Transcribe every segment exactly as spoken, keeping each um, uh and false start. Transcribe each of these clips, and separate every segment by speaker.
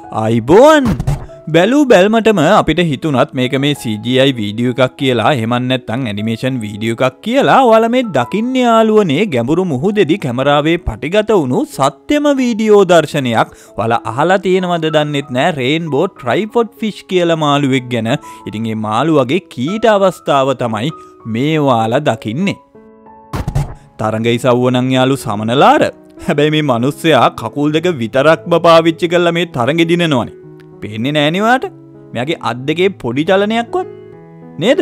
Speaker 1: අයිබෝන් බැලූ බැල්මටම අපිට හිතුනත් මේක මේ C G I වීඩියෝ එකක් කියලා එහෙම නැත්නම් ඇනිමේෂන් වීඩියෝ එකක් කියලා ඔයාලා මේ දකින්න යාළුවනේ ගැඹුරු මුහුදේදී කැමරාවේ පටිගත වුණු සත්‍යම වීඩියෝ දර්ශනයක් ඔයාලා අහලා තියෙනවද දන්නෙත් නෑ රේන්බෝ ට්‍රයිපොඩ් ෆිෂ් කියලා මාළුවෙක් ගැන. ඉතින් මේ මාළුවගේ කීට අවස්ථාව තමයි මේ ඔයාලා දකින්නේ. තරඟයි සවුවනම් යාළු සමනලාර. හැබැයි මේ මිනිස්සයා කකුල් දෙක විතරක්ම පාවිච්චි කරලා මේ තරඟෙ දිනනවනේ. පේන්නේ නෑනේ වාට. මෙයාගේ අත් දෙකේ පොඩි චලනයක්වත් නේද?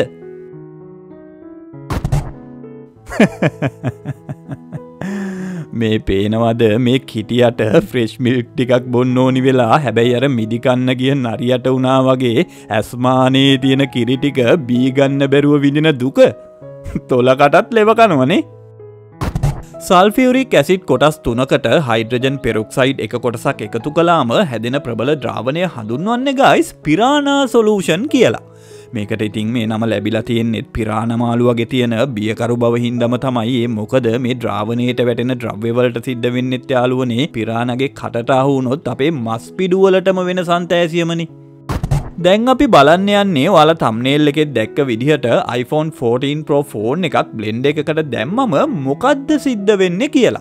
Speaker 1: මේ පේනවද මේ කිටියට ෆ්‍රෙෂ් මිල්ක් ටිකක් බොන්න ඕනි වෙලා හැබැයි අර මිදි කන්න ගිය නරියට උනා වගේ ඇස්මානේ තියෙන කිරි ටික බී ගන්න බැරුව විඳින දුක. තොලකටත් ලෙව කනවනේ. සල්ෆියුරික් ඇසිඩ් කොටස් තුනකට හයිඩ්‍රජන් පෙරොක්සයිඩ් එක කොටසක් එකතු කළාම හැදෙන ප්‍රබල ද්‍රාවණය හඳුන්වන්නේ ගයිස් පිරානා සොලියුෂන් කියලා. මේකට ඉතින් මේ නම ලැබිලා තියෙන්නේ පිරානා මාළු වගේ තියෙන බියකරු බව හින්දාම තමයි. ඒ මොකද මේ ද්‍රාවණයට වැටෙන ද්‍රව්‍ය වලට සිද්ධ වෙන්නේ යාළුවනේ පිරානාගේ කටට අහු වුණොත් අපේ මස් පිඩු වලටම වෙන සන්තෑසියමනේ. දැන් අපි බලන්න යන්නේ ඔයාලා thumbnail එකේ දැක්ක විදිහට iPhone fourteen Pro ෆෝන් එකක් blend එකකට දැම්මම මොකද්ද සිද්ධ වෙන්නේ කියලා.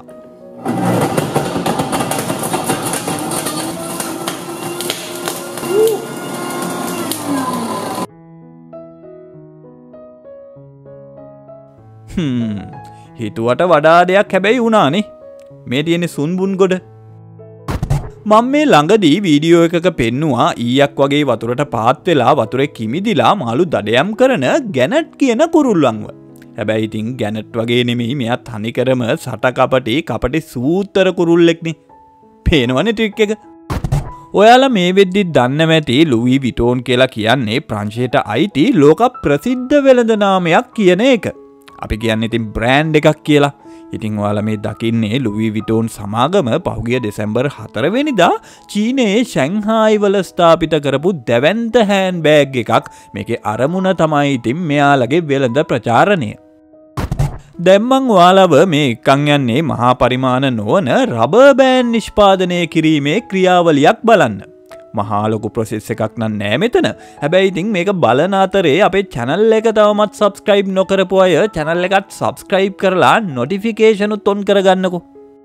Speaker 1: හ්ම් හිතුවට වඩා දෙයක් හැබැයි වුණානේ. මේ තියෙන්නේ සුන්බුන් ගොඩ. මම මේ ළඟදී වීඩියෝ එකක පෙන්නුවා ඊයක් වගේ වතුරට පාත් වෙලා වතුරේ කිමිදිලා මාළු දඩයම් කරන ගැනට් කියන කුරුල්ලන්ව. හැබැයි ඉතින් ගැනට් වගේ නෙමෙයි මෙයා තනිකරම සට කපටි කපටි සූත්තර කුරුල්ලෙක්නේ. පේනවනේ ට්‍රික් එක. ඔයාලා මේ වෙද්දි දන්නව ඇති ලුයි විටෝන් කියලා කියන්නේ ප්‍රංශයට අයිති ලෝක ප්‍රසිද්ධ වෙළඳ නාමයක් කියන එක. අපි කියන්නේ ඉතින් බ්‍රෑන්ඩ් එකක් කියලා. ඉතින් ඔයාලා මේ දකින්නේ ලුයි විටෝන් සමාගම පහුගිය දෙසැම්බර් හතර වෙනිදා චීනයේ ෂැන්හායි වල ස්ථාපිත කරපු දැවැන්ත හෑන්ඩ් බෑග් එකක්. මේකේ අරමුණ තමයි ඉතින් මෙයාලගේ වෙළඳ ප්‍රචාරණය. දැන් මං ඔයාලව මේ එක්කන් යන්නේ මහා පරිමාණ නොවන රබර් බෑන්ඩ් නිෂ්පාදනය කිරීමේ ක්‍රියාවලියක් බලන්න. මහා ලොකු ප්‍රොසෙස් එකක් නම් නෑ මෙතන. හැබැයි ඉතින් මේක බලන අතරේ අපේ channel එක තවමත් subscribe නොකරපු අය channel එකත් subscribe කරලා notification උත් on කරගන්නකෝ.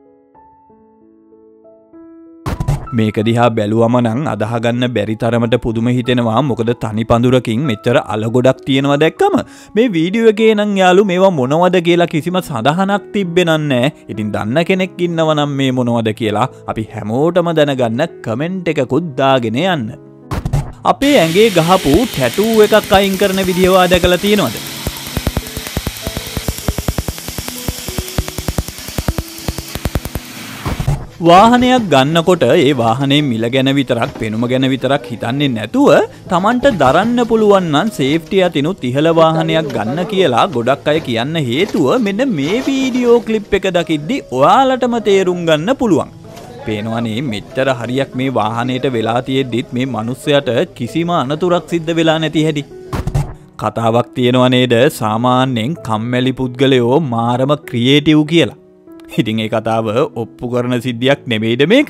Speaker 1: මේක දිහා බැලුවම නම් අදහ ගන්න බැරි තරමට පුදුම හිතෙනවා. මොකද තනි පඳුරකින් මෙච්චර අල ගොඩක් තියෙනවා දැක්කම මේ වීඩියෝ එකේ නම් යාළු මේවා මොනවද කියලා කිසිම සඳහනක් තිබ්බේ නැහැ. ඉතින් දන්න කෙනෙක් ඉන්නව නම් මේ මොනවද කියලා අපි හැමෝටම දැනගන්න කමෙන්ට් එකකුත් දාගෙන යන්න. අපේ ඇඟේ ගහපු ටැටූ එකක් අයින් කරන විදියව දැකලා තියෙනවද? වාහනයක් ගන්නකොට ඒ වාහනේ මිල ගැන විතරක් පෙනුම ගැන විතරක් හිතන්නේ නැතුව Tamanට දරන්න පුළුවන් නම් සේෆ්ටි අතිනුත් ඉහළ වාහනයක් ගන්න කියලා ගොඩක් අය කියන්න හේතුව මෙන්න මේ වීඩියෝ ක්ලිප් එක දකිද්දි ඔයාලටම තේරුම් ගන්න පුළුවන්. පේනවනේ මෙච්චර හරියක් මේ වාහනේට වෙලා තියෙද්දිත් මේ මිනිස්සයාට කිසිම අනතුරක් සිද්ධ වෙලා නැති හැටි. කතාවක් තියෙනව නේද සාමාන්‍යයෙන් කම්මැලි පුද්ගලයෝ මාරම ක්‍රියේටිව් කියලා. ඉතින් ඒ කතාව ඔප්පු කරන සිද්ධියක් නෙමෙයිද මේක?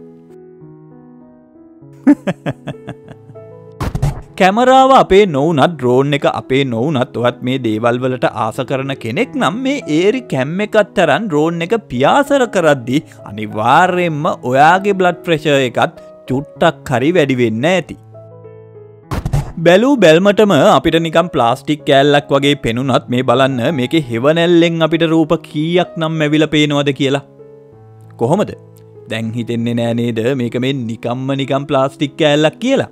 Speaker 1: කැමරාව අපේ නොවුනත් ඩ්‍රෝන් එක අපේ නොවුනත් ඔයත් මේ දේවල් වලට ආස කරන කෙනෙක් නම් මේ ඒරි කැම් එකක් තරම් ඩ්‍රෝන් එක පියාසර කරද්දි අනිවාර්යයෙන්ම ඔයාගේ බ්ලඩ් ප්‍රෙෂර් එකත් චුට්ටක් හරි වැඩි වෙන්න ඇති. බැලූ බැල්මටම අපිට නිකම් ප්ලාස්ටික් කෑල්ලක් වගේ පෙනුනත් මේ බලන්න මේකේ හෙවණැල්ලෙන් අපිට රූප කීයක් නම් ඇවිල්ලා පේනවද කියලා. කොහොමද? දැන් හිතෙන්නේ නෑ නේද මේක මේ නිකම්ම නිකම් ප්ලාස්ටික් කෑල්ලක් කියලා.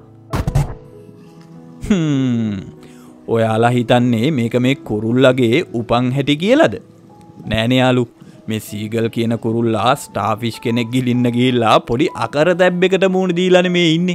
Speaker 1: හ්ම්. ඔයාලා හිතන්නේ මේක මේ කුරුල්ලගේ උපන් හැටි කියලාද? නෑනේ යාළු. මේ සීගල් කියන කුරුල්ලා ස්ටාර්ෆිෂ් කෙනෙක් ගිලින්න ගිහිල්ලා පොඩි අකරතැබ්බෙකට මූණ දීලානේ මේ ඉන්නේ.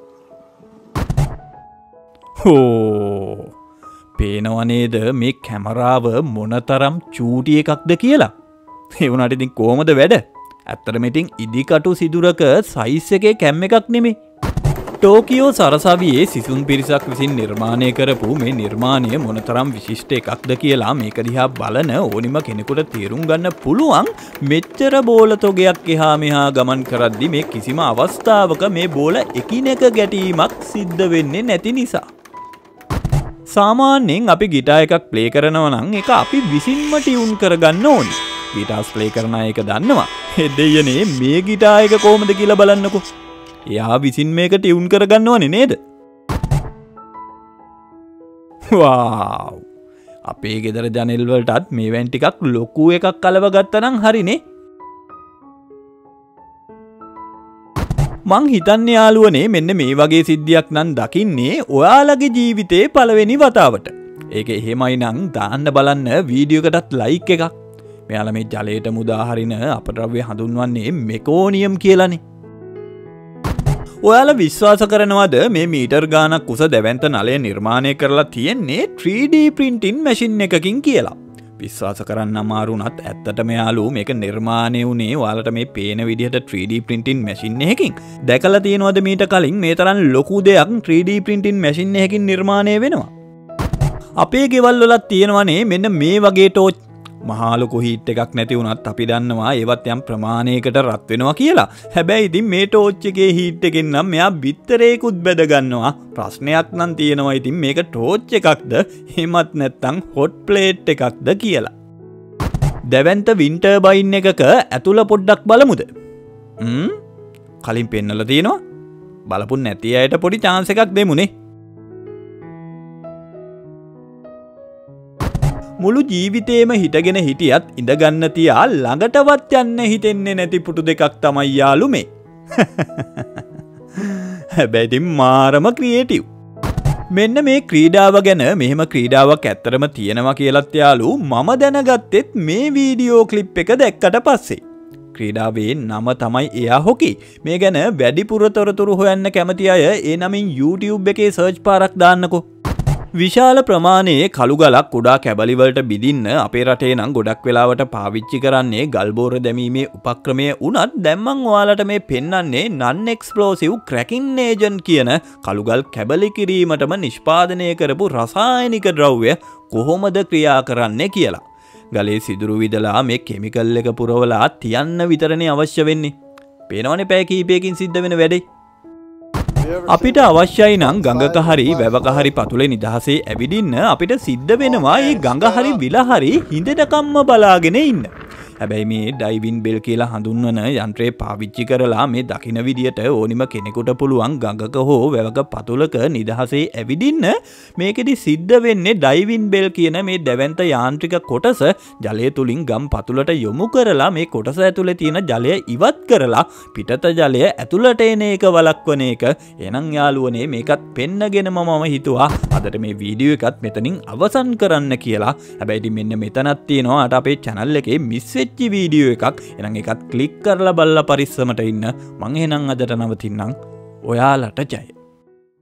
Speaker 1: හෝ පේනව නේද මේ කැමරාව මොනතරම් චූටි එකක්ද කියලා. ඒ වුණාට ඉතින් කොහමද වැඩ? ඇත්තටම ඉතින් ඉදිකටු සිදුරක සයිස් එකේ කැම් එකක් නෙමෙයි. ටෝකියෝ සරසවියේ සිසුන් පිරිසක් විසින් නිර්මාණය කරපු මේ නිර්මාණය මොනතරම් විශිෂ්ට එකක්ද කියලා මේක දිහා බලන ඕනිම කෙනෙකුට තේරුම් ගන්න පුළුවන් මෙච්චර බෝල තොගයක් එහා මෙහා ගමන් කරද්දි මේ කිසිම අවස්ථාවක මේ බෝල එකිනෙක ගැටීමක් සිද්ධ වෙන්නේ නැති නිසා. සාමාන්‍යයෙන් අපි ගිටාර් එකක් ප්ලේ කරනවා නම් ඒක අපි විසින්ම ටියුන් කරගන්න ඕනි. ගිටාර්ස් ප්ලේ කරන අය ඒක දන්නවා. ඒ දෙයනේ මේ ගිටාර් එක කොහොමද කියලා බලන්නකෝ. එයා විසින් මේක ටියුන් කරගන්නවනේ නේද? වාව්! අපේ ගෙදර ජනෙල් වලටත් මේවෙන් ටිකක් ලොකු එකක් අලව ගත්තා නම් හරිනේ. මං හිතන්නේ යාළුවනේ මෙන්න මේ වගේ සිද්ධියක් නම් දකින්නේ ඔයාලගේ ජීවිතේ පළවෙනි වතාවට. ඒක එහෙමයි නම් දාන්න බලන්න වීඩියෝ එකටත් ලයික් එකක්. මෙයාලා මේ ජලයට මුදා හරින අපද්‍රව්‍ය හඳුන්වන්නේ මෙකෝනියම් කියලානේ. ඔයාලා විශ්වාස කරනවද මේ මීටර් ගානක් උස දැවැන්ත නලය නිර්මාණය කරලා තියෙන්නේ ත්‍රී ඩී printing machine එකකින් කියලා? විශ්වාස කරන්න අමාරු උනත් ඇත්තටම යාළුවෝ මේක නිර්මාණය වුණේ ඔයාලට මේ පේන විදිහට ත්‍රී ඩී printing machine එකකින්. දැකලා තියෙනවද මීට කලින් මේ තරම් ලොකු දෙයක් ත්‍රී ඩී printing machine එකකින් නිර්මාණය වෙනවා? අපේ ගෙවල් වලත් තියෙනවනේ මෙන්න මේ වගේ ටෝච්. මහා ලොකු හීට් එකක් නැති වුණත් අපි දන්නවා ඒවත් යම් ප්‍රමාණයකට රත් වෙනවා කියලා. හැබැයි ඉතින් මේ ටෝච් එකේ හීට් එකෙන් නම් මෙයා බිත්තරේකුත් බෙද ගන්නවා. ප්‍රශ්නයක් නම් තියෙනවා ඉතින් මේක ටෝච් එකක්ද එහෙමත් නැත්නම් හොට් ප්ලේට් එකක්ද කියලා. දැවැන්ත වින්ඩ් ටර්බයින් එකක ඇතුළ පොඩ්ඩක් බලමුද? හ්ම් කලින් පෙන්නලා තියෙනවා. බලපු නැති අයට පොඩි chance එකක් දෙමුනේ. මුළු ජීවිතේම හිටගෙන හිටියත් ඉඳගන්න තියා ළඟටවත් යන්න හිතෙන්නේ නැති පුටු දෙකක් තමයි යාළු මේ. හැබැයි ඉතින් මාරම ක්‍රියේටිව්. මෙන්න මේ ක්‍රීඩාව ගැන මෙහෙම ක්‍රීඩාවක් ඇත්තරම තියෙනවා කියලාත් යාළු මම දැනගත්තෙත් මේ වීඩියෝ ක්ලිප් එක දැක්කට පස්සේ. ක්‍රීඩාවේ නම තමයි එයා හොකි. මේ ගැන වැඩිපුර තොරතුරු හොයන්න කැමති අය ඒ නමින් YouTube එකේ සර්ච් පාරක් දාන්නකෝ. විශාල ප්‍රමාණයේ කළු ගලක් කුඩා කැබලි වලට බිඳින්න අපේ රටේ නම් ගොඩක් වෙලාවට පාවිච්චි කරන්නේ ගල් බෝර දැමීමේ උපක්‍රමය උනත් දැන් මම ඔයාලට මේ පෙන්වන්නේ non explosive cracking agent කියන කළු ගල් කැබලි කිරීමටම නිෂ්පාදනය කරපු රසායනික ද්‍රව්‍ය කොහොමද ක්‍රියා කරන්නේ කියලා. ගලේ සිදුරු විදලා මේ කිමිකල් එක පුරවලා තියන්න විතරනේ අවශ්‍ය වෙන්නේ. පේනවනේ පැය කිහිපයකින් සිද්ධ වෙන වැඩේ. අපිට අවශ්‍යයි නම් ගඟක හරි වැවක හරි පතුලේ නිදහසේ ඇවිදින්න අපිට සිද්ධ වෙනවා මේ ගඟ හරි විල හරි හිඳටකම්ම බලාගෙන ඉන්න. හැබැයි මේ ඩයිවින් බෙල් කියලා හඳුන්වන යන්ත්‍රය පාවිච්චි කරලා මේ දකින්න විදියට ඕනිම කෙනෙකුට පුළුවන් ගඟක හෝ වැවක පතුලක නිදහසේ ඇවිදින්න. මේකෙදි සිද්ධ වෙන්නේ ඩයිවින් බෙල් කියන මේ දැවැන්ත යාන්ත්‍රික කොටස ජලය තුලින් ගම් පතුලට යොමු කරලා මේ කොටස ඇතුලේ තියෙන ජලය ඉවත් කරලා පිටත ජලය ඇතුලට එන එක වළක්වන එක. එහෙනම් යාළුවනේ මේකත් පෙන්නගෙනම මම හිතුවා අදට මේ වීඩියෝ එකත් මෙතනින් අවසන් කරන්න කියලා. හැබැයි ඉතින් මෙන්න මෙතනක් තියෙනවා අට අපේ channel එකේ මිස් වීඩියෝ එකක්. එහෙනම් ඒකත් ක්ලික් කරලා බලලා පරිස්සමට ඉන්න. මං එහෙනම් අදට නවතින්නම්. ඔයාලට ජය.